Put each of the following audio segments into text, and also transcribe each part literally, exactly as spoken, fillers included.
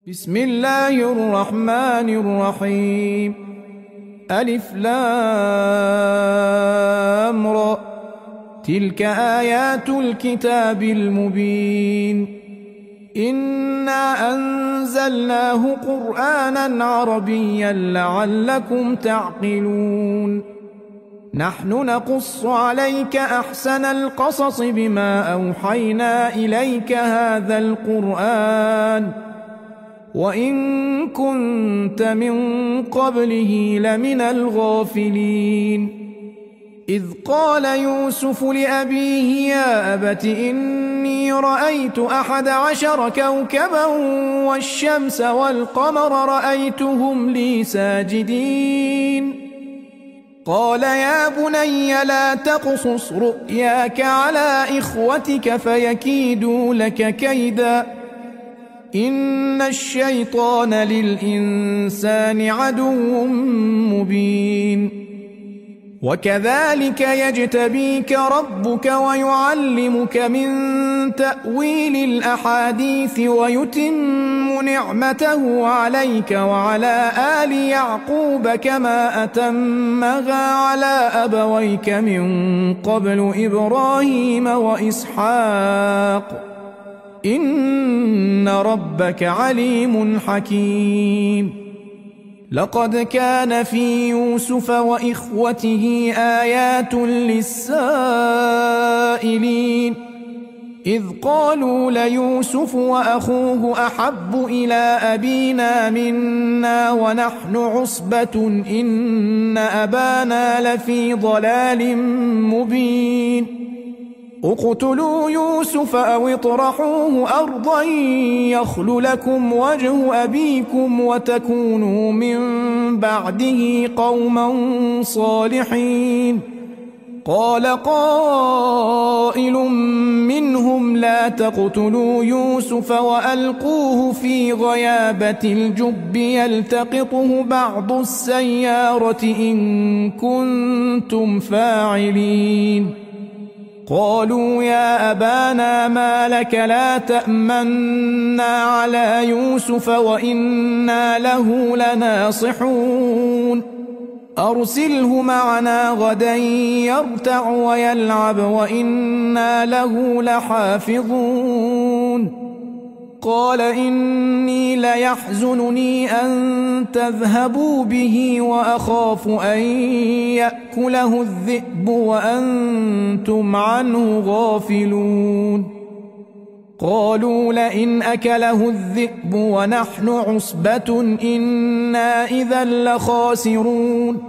بسم الله الرحمن الرحيم. ألف لام را، تلك آيات الكتاب المبين. إنا أنزلناه قرآنا عربيا لعلكم تعقلون. نحن نقص عليك أحسن القصص بما أوحينا إليك هذا القرآن وإن كنت من قبله لمن الغافلين. إذ قال يوسف لأبيه يا أبت إني رأيت أحد عشر كوكبا والشمس والقمر رأيتهم لي ساجدين. قال يا بني لا تقصص رؤياك على إخوتك فيكيدوا لك كيدا إن الشيطان للإنسان عدو مبين. وكذلك يجتبيك ربك ويعلمك من تأويل الأحاديث ويتم نعمته عليك وعلى آل يعقوب كما أتمها على أبويك من قبل إبراهيم وإسحاق إن ربك عليم حكيم. لقد كان في يوسف وإخوته آيات للسائلين إذ قالوا ليوسف وأخوه أحب إلى أبينا منا ونحن عصبة إن أبانا لفي ضلال مبين. اقتلوا يوسف أو اطرحوه أرضا يخل لكم وجه أبيكم وتكونوا من بعده قوما صالحين. قال قائل منهم لا تقتلوا يوسف وألقوه في غيابة الجب يلتقطه بعض السيارة إن كنتم فاعلين. قالوا يا أبانا ما لك لا تأمنا على يوسف وإنا له لناصحون. أرسله معنا غدا يرتع ويلعب وإنا له لحافظون. قال إني ليحزنني أن تذهبوا به وأخاف أن يأكله الذئب وأنتم عنه غافلون. قالوا لئن أكله الذئب ونحن عصبة إنا إذا لخاسرون.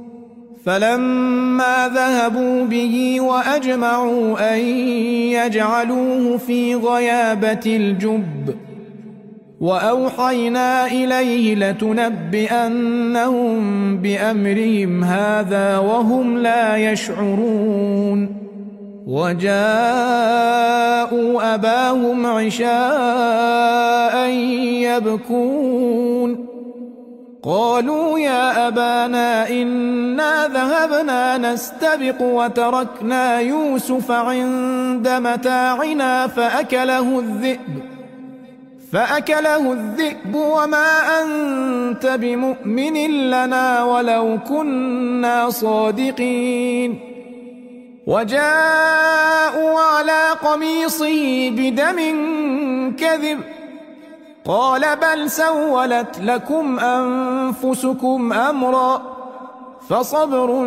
فلما ذهبوا به وأجمعوا أن يجعلوه في غيابة الجب وأوحينا إليه لتنبئنهم بأمرهم هذا وهم لا يشعرون. وجاءوا أباهم عشاء يبكون. قالوا يا أبانا إنا ذهبنا نستبق وتركنا يوسف عند متاعنا فأكله الذئب فأكله الذئب وما أنت بمؤمن لنا ولو كنا صادقين. وجاءوا على قميصه بدم كذب قال بل سولت لكم أنفسكم أمرا فصبر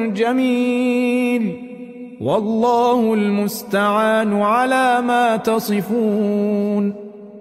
جميل والله المستعان على ما تصفون.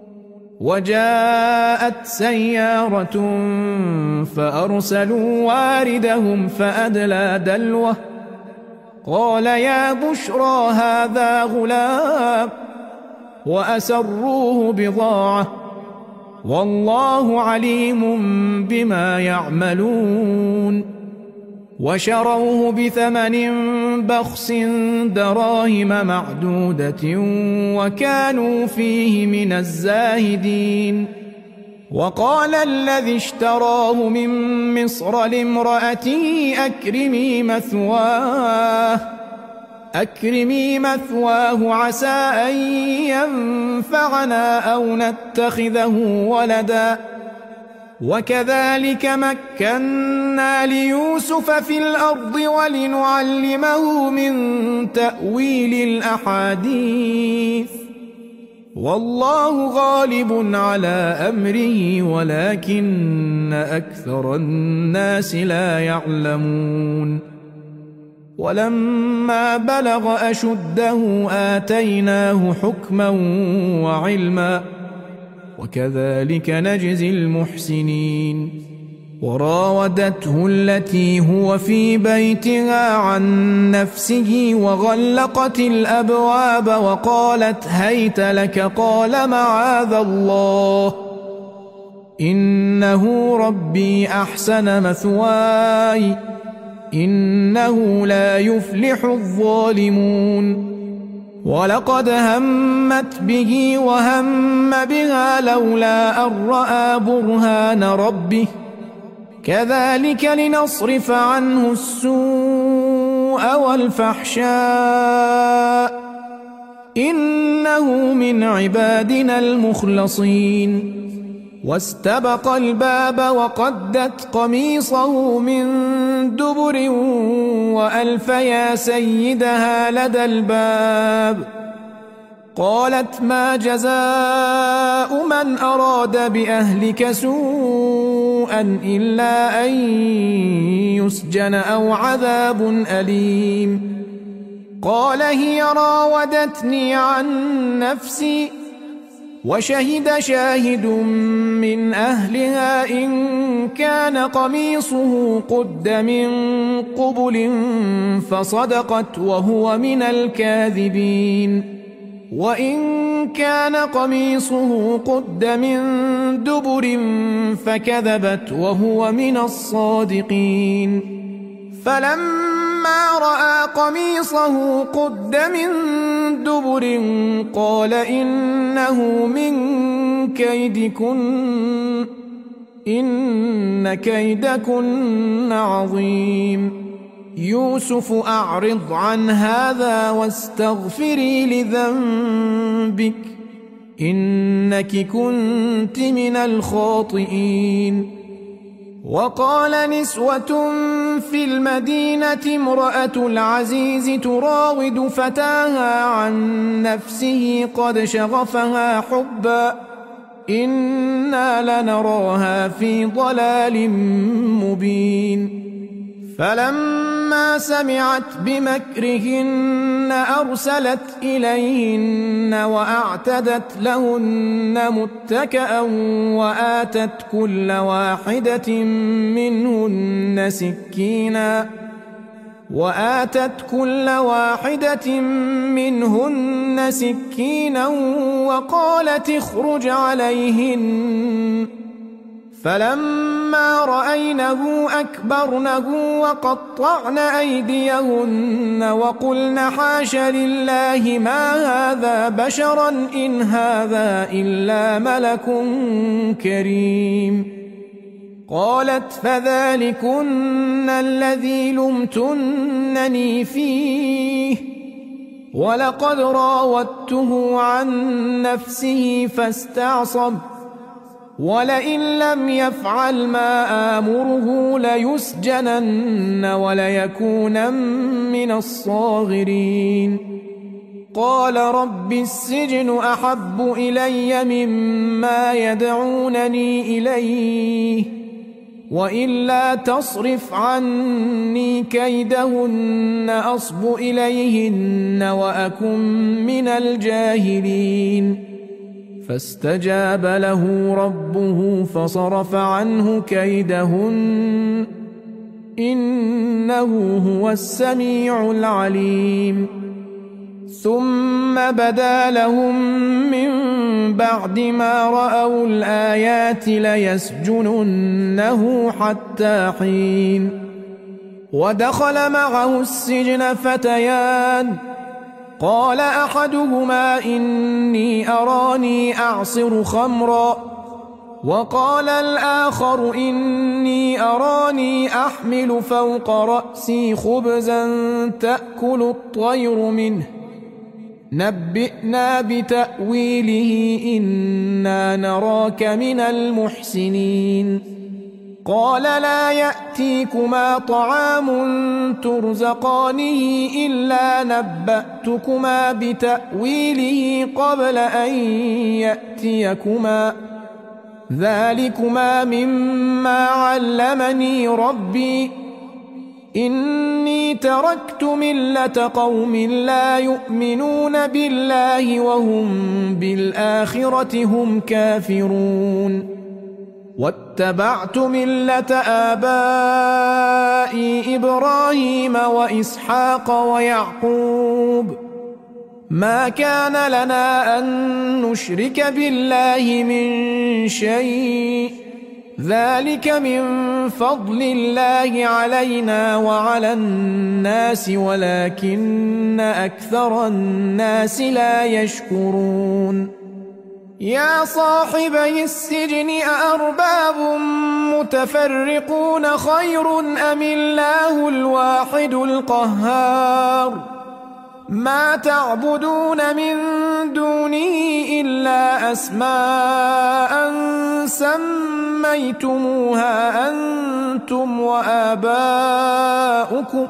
وجاءت سيارة فأرسلوا واردهم فأدلى دلوه قال يا بشرى هذا غلام وأسروه بضاعة والله عليم بما يعملون. وشروه بثمن بخس دراهم معدودة وكانوا فيه من الزاهدين. وقال الذي اشتراه من مصر لامرأته أكرمي مثواه أكرمي مثواه عسى أن ينفعنا أو نتخذه ولدا وكذلك مكنا ليوسف في الأرض ولنعلمه من تأويل الأحاديث والله غالب على أمره ولكن أكثر الناس لا يعلمون ولما بلغ أشده آتيناه حكما وعلما وكذلك نجزي المحسنين وراودته التي هو في بيتها عن نفسه وغلقت الأبواب وقالت هيت لك قال معاذ الله إنه ربي أحسن مثواي إنه لا يفلح الظالمون ولقد همت به وهم بها لولا أن رأى برهان ربه كذلك لنصرف عنه السوء والفحشاء إنه من عبادنا المخلصين واستبق الباب وقدت قميصه من دبر وألف يا سيدها لدى الباب قالت ما جزاء من أراد بأهلك سوءا إلا أن يسجن أو عذاب أليم قال هي راودتني عن نفسي وشهد شاهد من أهلها إن كان قميصه قد من قبل فصدقت وهو من الكاذبين وإن كان قميصه قد من دبر فكذبت وهو من الصادقين فلما رأى قميصه قد من دبر قال إنه من كيدكن إن كيدكن عظيم يوسف أعرض عن هذا واستغفري لذنبك إنك كنت من الخاطئين وقال نسوة في المدينة امرأة العزيز تراود فتاها عن نفسه قد شغفها حبا إنا لنراها في ضلال مبين فلما سمعت بمكرهن أرسلت إليهن وأعتدت لهن متكأ وآتت كل واحدة منهن سكينا وآتت كل واحدة منهن سكينا وقالت اخرج عليهن فلما رأينه أكبرنه وقطعن أيديهن وقلن حاش لله ما هذا بشرا إن هذا إلا ملك كريم قالت فذلكن الذي لمتنني فيه ولقد راودته عن نفسه فاستعصم ولئن لم يفعل ما آمره ليسجنن وليكونن من الصاغرين قال رب السجن أحب إلي مما يدعونني إليه وإلا تصرف عني كيدهن أصب إليهن وأكن من الجاهلين فاستجاب له ربه فصرف عنه كيدهن إنه هو السميع العليم ثم بدا لهم من بعد ما رأوا الآيات ليسجننه حتى حين ودخل معه السجن فتيان قال أحدهما إني أراني أعصر خمرا وقال الآخر إني أراني أحمل فوق رأسي خبزا تأكل الطير منه نبئنا بتأويله إنا نراك من المحسنين قال لا يأتيكما طعام ترزقانه إلا نبأتكما بتأويله قبل أن يأتيكما ذلكما مما علمني ربي إني تركت ملة قوم لا يؤمنون بالله وهم بالآخرة هم كافرون واتبعت ملة آبائي إبراهيم وإسحاق ويعقوب ما كان لنا أن نشرك بالله من شيء ذلك من فضل الله علينا وعلى الناس ولكن أكثر الناس لا يشكرون يا صاحبي السجن أأرباب متفرقون خير أم الله الواحد القهار ما تعبدون من دونه إلا أسماء سميتموها أنتم وآباؤكم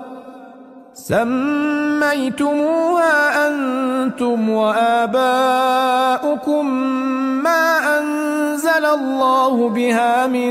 سميتموها أنتم وآباؤكم ما أنزل الله بها من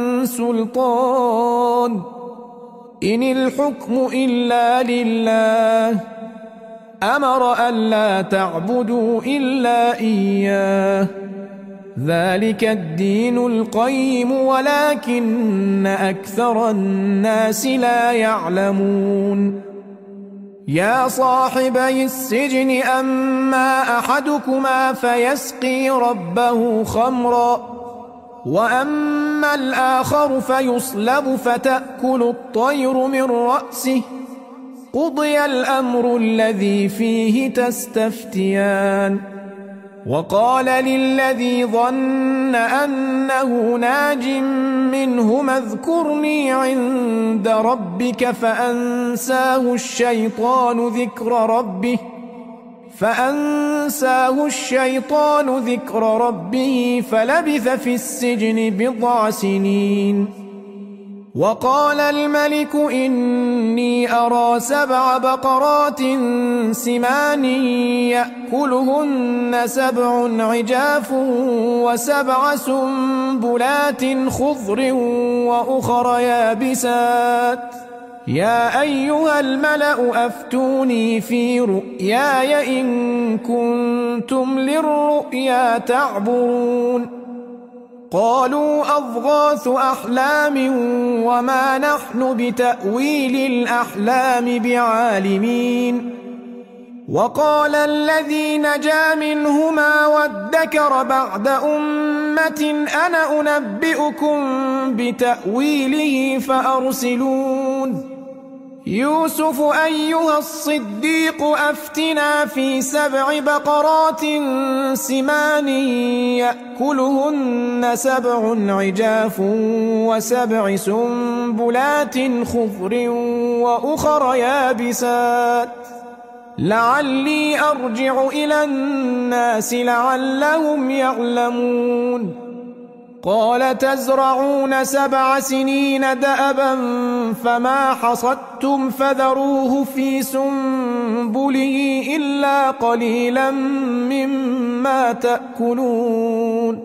سلطان إن الحكم إلا لله أمر ألا تعبدوا إلا إياه ذلك الدين القيم ولكن أكثر الناس لا يعلمون يا صاحبي السجن أما أحدكما فيسقي ربه خمرا وأما الآخر فيصلب فتأكل الطير من رأسه قضي الأمر الذي فيه تستفتيان وقال للذي ظن أنه ناج منهما اذكرني عند ربك فأنساه الشيطان ذكر ربه فأنساه الشيطان ذكر ربه فلبث في السجن بضع سنين وقال الملك إني أرى سبع بقرات سمان يأكلهن سبع عجاف وسبع سنبلات خضر وأخر يابسات يا أيها الملأ أفتوني في رؤياي إن كنتم للرؤيا تعبرون قالوا أضغاث أحلام وما نحن بتأويل الأحلام بعالمين وقال الذي نجا منهما وادكر بعد أمة أنا أنبئكم بتأويله فأرسلون يوسف أيها الصديق أفتنا في سبع بقرات سمان يأكلهن سبع عجاف وسبع سنبلات خضر وأخر يابسات لعلي أرجع إلى الناس لعلهم يعلمون قال تزرعون سبع سنين دأبا فما حصدتم فذروه في سنبله إلا قليلا مما تأكلون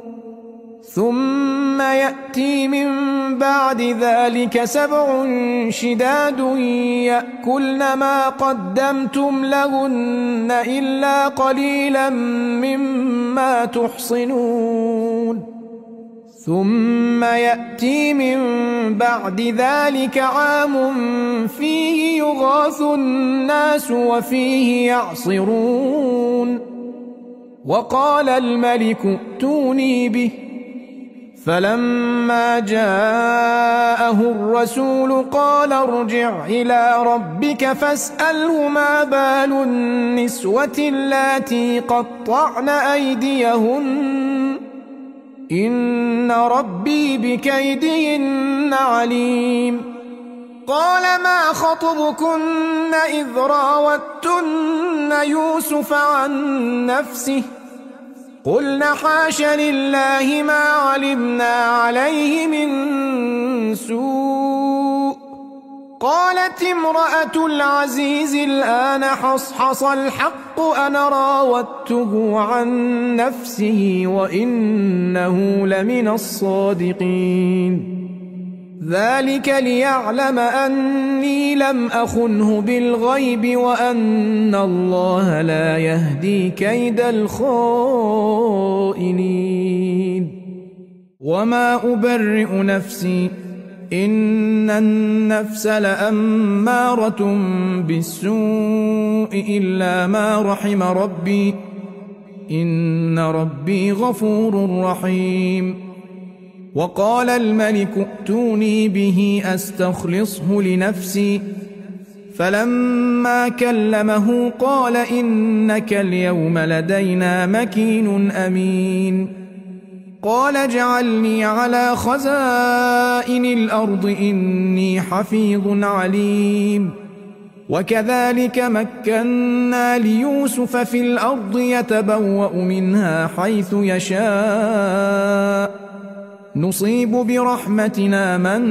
ثم يأتي من بعد ذلك سبع شداد يأكلن ما قدمتم لهن إلا قليلا مما تحصنون ثم يأتي من بعد ذلك عام فيه يغاث الناس وفيه يعصرون وقال الملك ائتوني به فلما جاءه الرسول قال ارجع إلى ربك فاسأله ما بال النسوة اللاتي قطعن أيديهن إن ربي بكيدهن عليم قال ما خطبكن إذ راوتن يوسف عن نفسه قلن حاش لله ما علمنا عليه من سوء قالت امرأة العزيز الآن حصحص الحق أنا راودته عن نفسه وإنه لمن الصادقين ذلك ليعلم أني لم أخنه بالغيب وأن الله لا يهدي كيد الخائنين وما أبرئ نفسي إن النفس لأمارة بالسوء إلا ما رحم ربي إن ربي غفور رحيم وقال الملك ائتوني به أستخلصه لنفسي فلما كلمه قال إنك اليوم لدينا مكين أمين قال اجعلني على خزائن الأرض إني حفيظ عليم وكذلك مكنا ليوسف في الأرض يتبوأ منها حيث يشاء نصيب برحمتنا من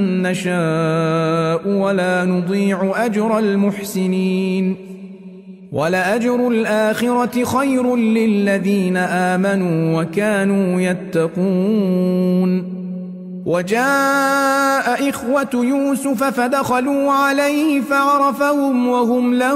نشاء ولا نضيع أجر المحسنين ولأجر الآخرة خير للذين آمنوا وكانوا يتقون وجاء إخوة يوسف فدخلوا عليه فعرفهم وهم له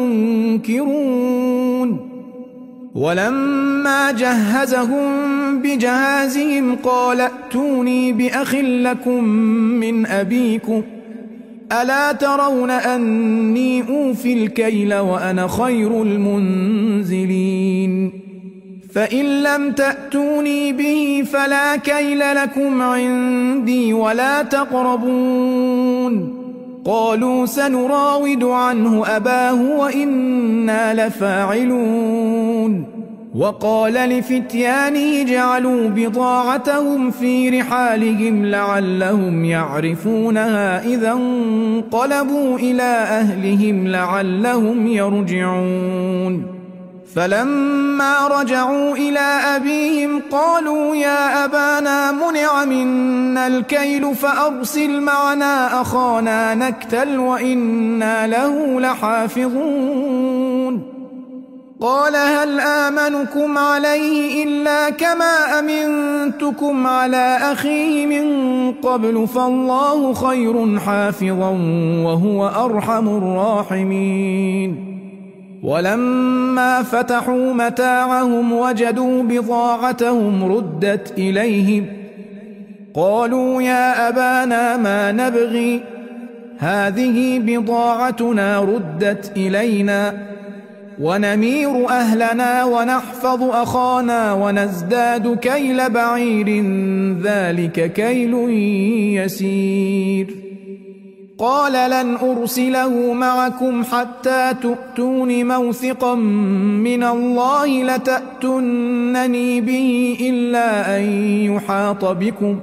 منكرون ولما جهزهم بجهازهم قال ائتوني بأخ لكم من أبيكم ألا ترون أني أوفي الكيل وأنا خير المنزلين فإن لم تأتوني به فلا كيل لكم عندي ولا تقربون قالوا سنراود عنه أباه وإنا لفاعلون وقال لفتيانه جعلوا بضاعتهم في رحالهم لعلهم يعرفونها إذا انقلبوا إلى أهلهم لعلهم يرجعون فلما رجعوا إلى أبيهم قالوا يا أبانا منع منا الكيل فأرسل معنا أخانا نكتل وإنا له لحافظون قال هل آمنكم عليه إلا كما أمنتكم على أخيه من قبل فالله خير حافظا وهو أرحم الراحمين ولما فتحوا متاعهم وجدوا بضاعتهم ردت إليهم قالوا يا أبانا ما نبغي هذه بضاعتنا ردت إلينا ونمير أهلنا ونحفظ أخانا ونزداد كيل بعير ذلك كيل يسير قال لن أرسله معكم حتى تؤتون موثقا من الله لتأتونني به إلا أن يحاط بكم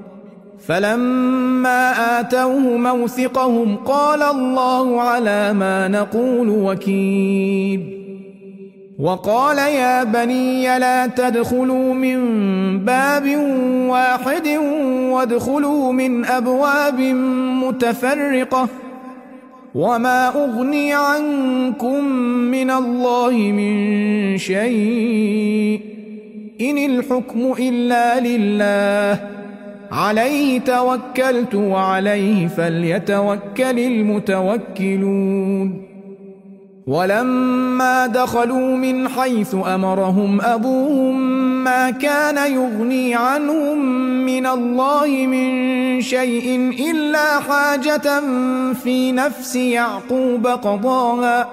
فلما آتوه موثقهم قال الله على ما نقول وكيل وقال يا بني لا تدخلوا من باب واحد وادخلوا من أبواب متفرقة وما أغني عنكم من الله من شيء إن الحكم إلا لله عليه توكلت وعليه فليتوكل المتوكلون ولما دخلوا من حيث أمرهم أبوهم ما كان يغني عنهم من الله من شيء إلا حاجة في نفس يعقوب قضاها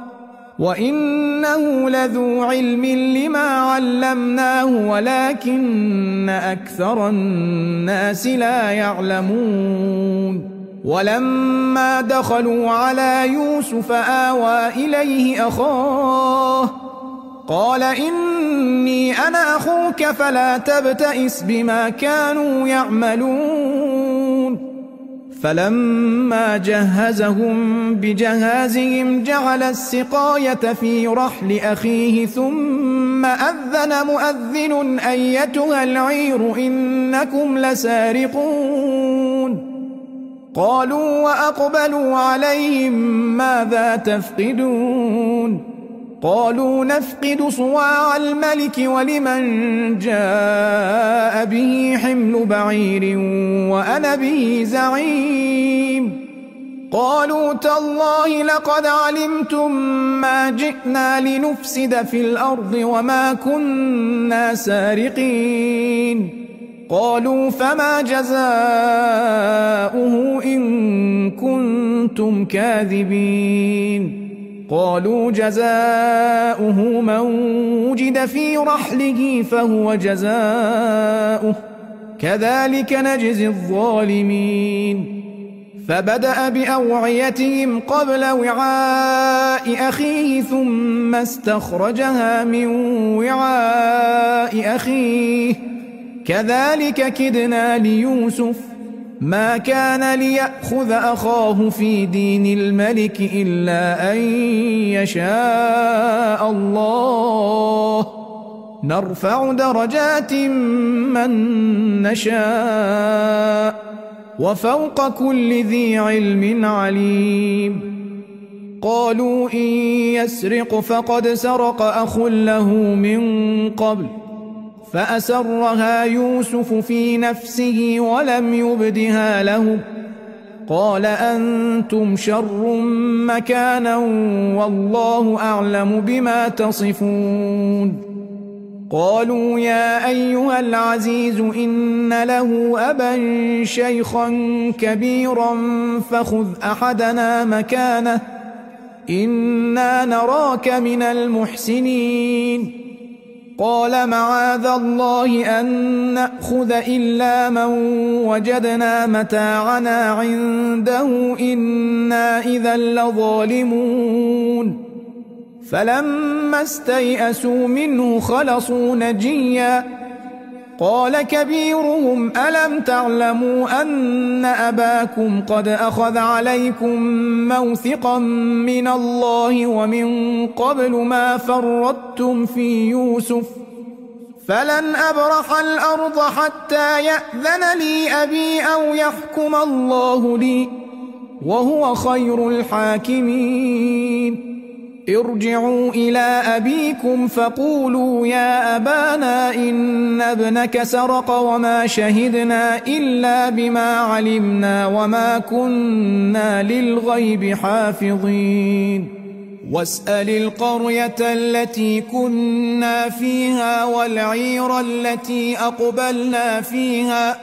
وإنه لذو علم لما علمناه ولكن أكثر الناس لا يعلمون ولما دخلوا على يوسف آوى إليه أخاه قال إني أنا أخوك فلا تبتئس بما كانوا يعملون فلما جهزهم بجهازهم جعل السقاية في رحل أخيه ثم أذن مؤذن أيتها العير إنكم لسارقون قالوا وأقبلوا عليهم ماذا تفقدون قالوا نفقد صواع الملك ولمن جاء به حمل بعير وأنا به زعيم قالوا تالله لقد علمتم ما جئنا لنفسد في الأرض وما كنا سارقين قالوا فما جزاؤه إن كنتم كاذبين قالوا جزاؤه من وجد في رحله فهو جزاؤه كذلك نجزي الظالمين فبدأ بأوعيتهم قبل وعاء أخيه ثم استخرجها من وعاء أخيه كذلك كدنا ليوسف ما كان ليأخذ أخاه في دين الملك إلا أن يشاء الله نرفع درجات من نشاء وفوق كل ذي علم عليم قالوا إن يسرق فقد سرق أخ له من قبل فأسرها يوسف في نفسه ولم يبدها له قال أنتم شر مكانا والله أعلم بما تصفون قالوا يا أيها العزيز إن له أبا شيخا كبيرا فخذ أحدنا مكانه إنا نراك من المحسنين قال معاذ الله أن نأخذ إلا من وجدنا متاعنا عنده إنا إذا لظالمون فلما استيئسوا منه خلصوا نجيا قال كبيرهم ألم تعلموا أن أباكم قد أخذ عليكم موثقا من الله ومن قبل ما فرطتم في يوسف فلن أبرح الأرض حتى يأذن لي أبي أو يحكم الله لي وهو خير الحاكمين ارجعوا إلى أبيكم فقولوا يا أبانا إن ابنك سرق وما شهدنا إلا بما علمنا وما كنا للغيب حافظين واسأل القرية التي كنا فيها والعير التي أقبلنا فيها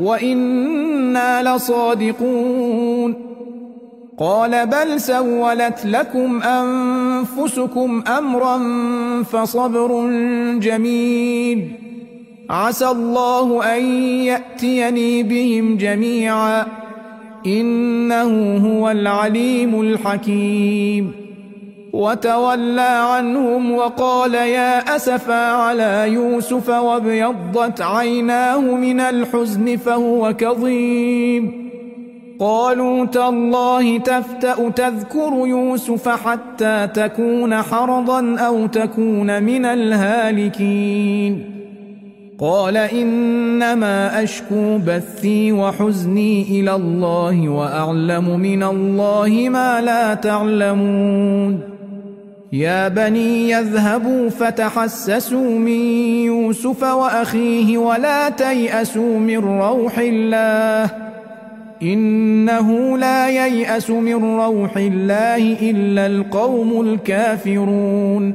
وإنا لصادقون قال بل سولت لكم أنفسكم أمرا فصبر جميل عسى الله أن يأتيني بهم جميعا إنه هو العليم الحكيم وتولى عنهم وقال يا أسفا على يوسف وابيضت عيناه من الحزن فهو كظيم قالوا تالله تفتأ تذكر يوسف حتى تكون حرضا أو تكون من الهالكين قال إنما أشكو بثي وحزني إلى الله وأعلم من الله ما لا تعلمون يا بني يذهبوا فتحسسوا من يوسف وأخيه ولا تيأسوا من روح الله إنه لا ييأس من روح الله إلا القوم الكافرون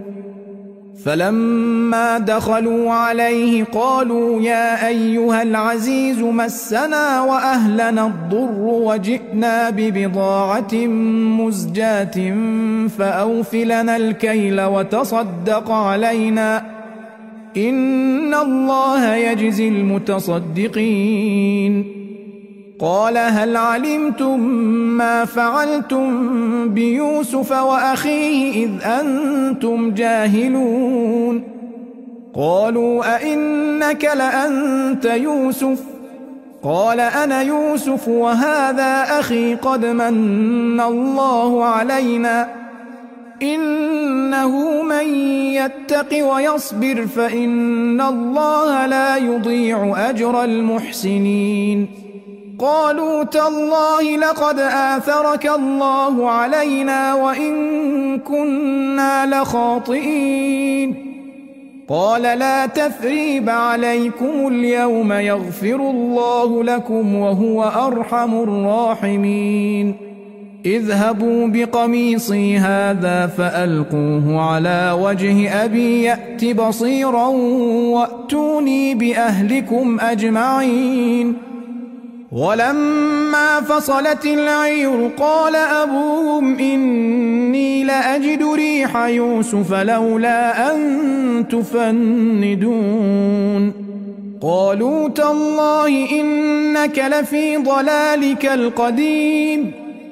فلما دخلوا عليه قالوا يا أيها العزيز مسنا وأهلنا الضر وجئنا ببضاعة مزجاة فأوف لنا الكيل وتصدق علينا إن الله يجزي المتصدقين قال هل علمتم ما فعلتم بيوسف وأخيه إذ أنتم جاهلون قالوا أئنك لأنت يوسف قال أنا يوسف وهذا أخي قد من الله علينا إنه من يتق ويصبر فإن الله لا يضيع أجر المحسنين قالوا تالله لقد آثرك الله علينا وإن كنا لخاطئين قال لا تثريب عليكم اليوم يغفر الله لكم وهو أرحم الراحمين اذهبوا بقميصي هذا فألقوه على وجه أبي يأت بصيرا وأتوني بأهلكم أجمعين ولما فصلت العير قال أبوهم إني لأجد ريح يوسف لولا أن تفندون قالوا تالله إنك لفي ضلالك القديم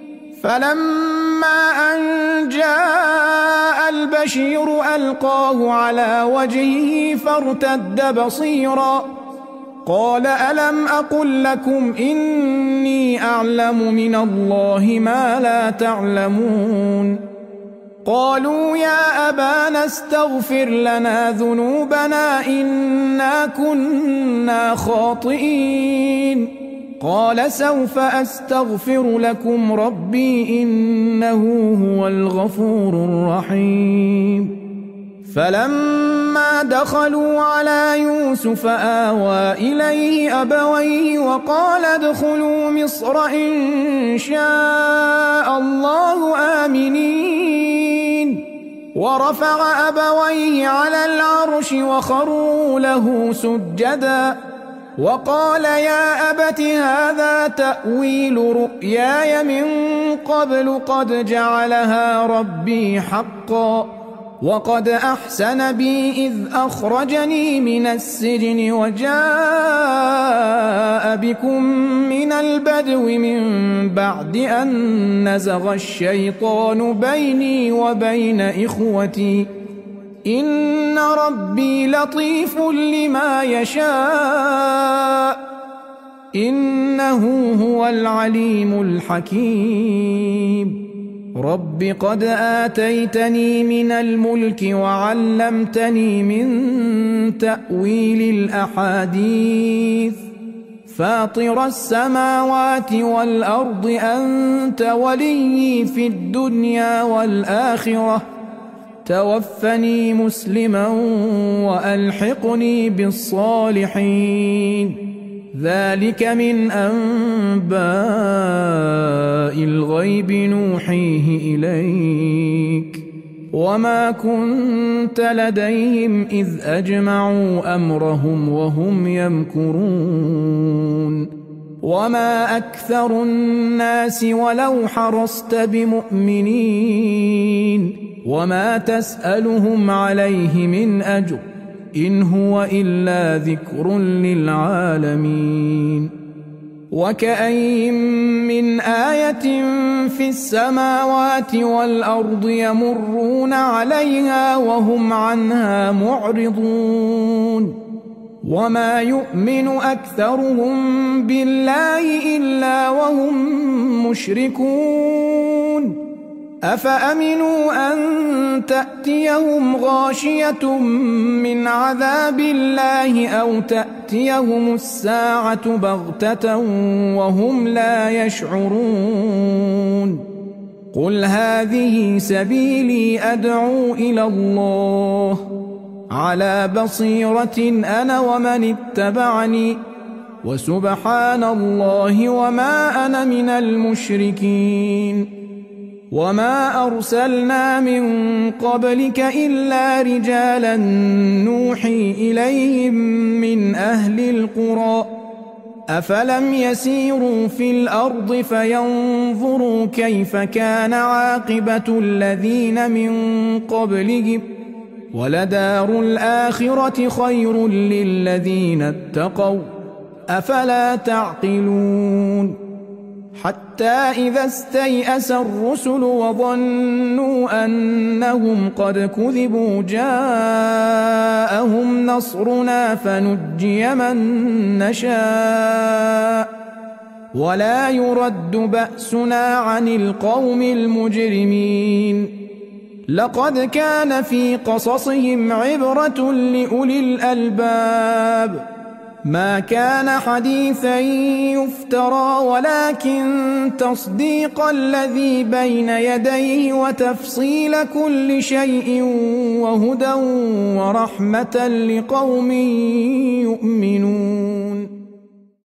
فلما أن جاء البشير ألقاه على وجهه فارتد بصيرا قال ألم أقل لكم إني أعلم من الله ما لا تعلمون قالوا يا أبانا استغفر لنا ذنوبنا إنا كنا خاطئين قال سوف أستغفر لكم ربي إنه هو الغفور الرحيم فلما دخلوا على يوسف آوى إليه أبويه وقال ادخلوا مصر إن شاء الله آمنين ورفع أبويه على العرش وخروا له سجدا وقال يا أبت هذا تأويل رؤياي من قبل قد جعلها ربي حقا وقد أحسن بي إذ أخرجني من السجن وجاء بكم من البدو من بعد أن نزغ الشيطان بيني وبين إخوتي إن ربي لطيف لما يشاء إنه هو العليم الحكيم رب قد آتيتني من الملك وعلمتني من تأويل الأحاديث فاطر السماوات والأرض أنت ولي في الدنيا والآخرة توفني مسلما وألحقني بالصالحين ذلك من أنباء الغيب نوحيه إليك وما كنت لديهم إذ أجمعوا أمرهم وهم يمكرون وما أكثر الناس ولو حرصت بمؤمنين وما تسألهم عليه من أجر إن هو إلا ذكر للعالمين وكأين من آية في السماوات والأرض يمرون عليها وهم عنها معرضون وما يؤمن أكثرهم بالله إلا وهم مشركون أفأمنوا أن تأتيهم غاشية من عذاب الله أو تأتيهم الساعة بغتة وهم لا يشعرون قل هذه سبيلي أدعو إلى الله على بصيرة أنا ومن اتبعني وسبحان الله وما أنا من المشركين وما أرسلنا من قبلك إلا رجالا نوحي إليهم من أهل القرى أفلم يسيروا في الأرض فينظروا كيف كان عاقبة الذين من قبلهم ولدار الآخرة خير للذين اتقوا أفلا تعقلون حتى إذا استيأس الرسل وظنوا أنهم قد كذبوا جاءهم نصرنا فنجي من نشاء ولا يرد بأسنا عن القوم المجرمين لقد كان في قصصهم عبرة لأولي الألباب ما كان حديثا يفترى ولكن تصديق الذي بين يديه وتفصيل كل شيء وهدى ورحمة لقوم يؤمنون